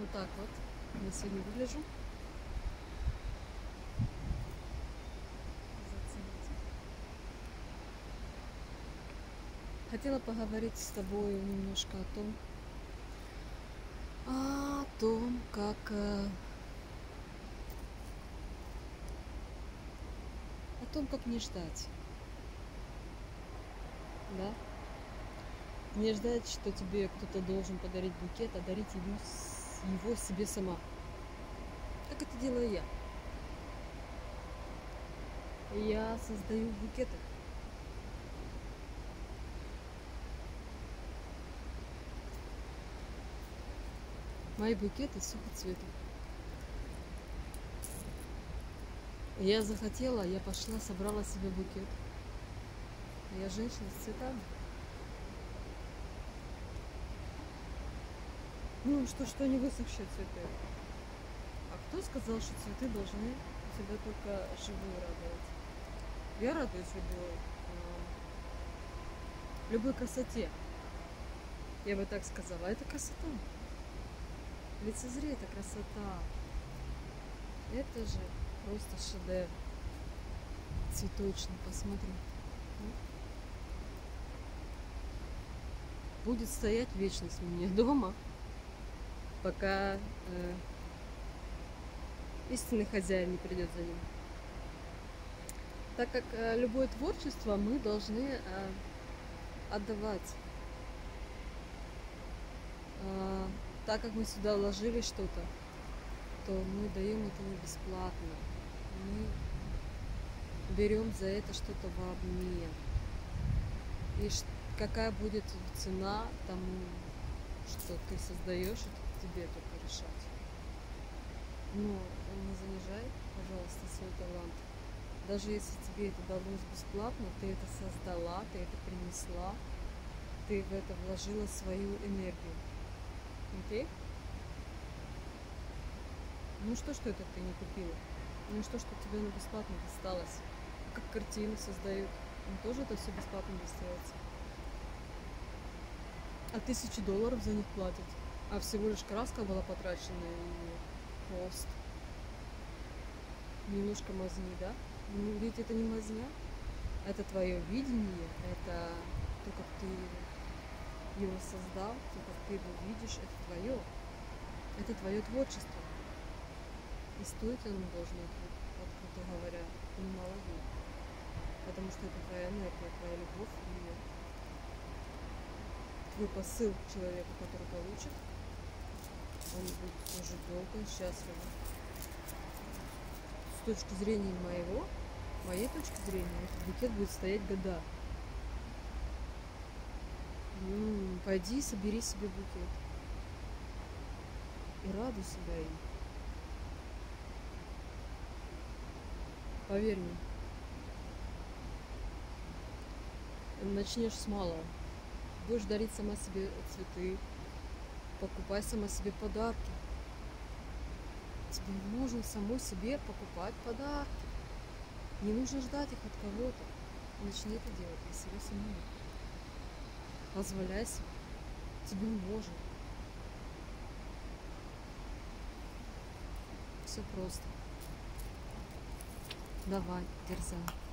Вот так вот я сегодня выгляжу. Зацените. Хотела поговорить с тобой немножко о том, как не ждать, да? Не ждать, что тебе кто-то должен подарить букет, а дарить его себе сама. Как это делаю я? Я создаю букеты. Мои букеты сухоцветы. Я захотела, я пошла, собрала себе букет. Я женщина с цветами. Ну, что не высохшие цветы. А кто сказал, что цветы должны тебя только живую радовать? Я радуюсь любой красоте. Я бы так сказала. Это красота. Лицезри, это красота. Это же просто шедевр. Цветочный, посмотри. Будет стоять вечность у меня дома, пока истинный хозяин не придет за ним. Так как любое творчество мы должны отдавать. Так как мы сюда вложили что-то, то мы даем это не бесплатно. Мы берем за это что-то в обмен. И какая будет цена тому, что ты создаешь, это тебе только решать. Но не занижай, пожалуйста, свой талант. Даже если тебе это далось бесплатно, ты это создала, ты это принесла, ты в это вложила свою энергию. Окей? Ну что это ты не купила? Ну что тебе на бесплатно досталось? Как картины создают, им тоже это все бесплатно достается. А $1000 за них платят. А всего лишь краска была потрачена и холст. Немножко мазни, да? Ну, ведь это не мазня. Это твое видение, это то, как ты его создал, то, как ты его видишь, это твое. Это твое творчество. И стоить оно должно, открыто говоря, немало денег. Потому что это твоя энергия, твоя любовь и твой посыл к человеку, который получит, он будет тоже долго и счастливо. С точки зрения моей точки зрения, этот букет будет стоять года. Пойди, собери себе букет. И радуй себя им. Поверь мне. Начнешь с малого. Будешь дарить сама себе цветы. Покупай сама себе подарки. Тебе нужно самой себе покупать подарки. Не нужно ждать их от кого-то. Начни это делать для себя самой. Позволяй себе. Тебе можно. Все просто. Давай, дерзай.